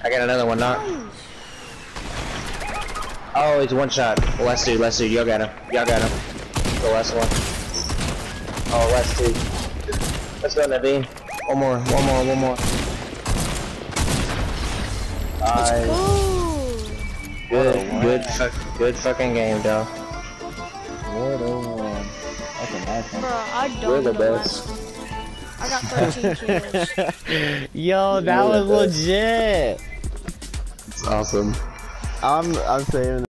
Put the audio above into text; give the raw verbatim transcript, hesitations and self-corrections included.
I got another one, not. Oh, it's one shot. Last dude, last dude. Y'all got him. Y'all got him. The last one. Oh, last dude. Let's go, Naveen. One more, one more, one more. Let's Nice. go. Good, good, fuck, good fucking game, though. What a one. That's a nice one. Bro, I We're don't the know. best. I got thirteen kills. Yo, that We're was the best. legit. It's awesome. I'm I'm saving